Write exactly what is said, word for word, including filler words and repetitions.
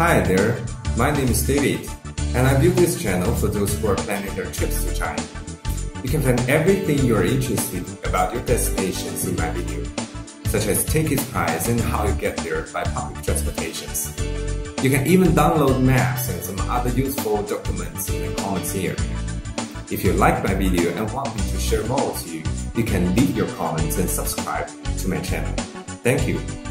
Hi there, my name is David, and I built this channel for those who are planning their trips to China. You can find everything you are interested in about your destinations in my video, such as ticket price and how you get there by public transportations. You can even download maps and some other useful documents in the comments here. If you like my video and want me to share more with you, you can leave your comments and subscribe to my channel. Thank you.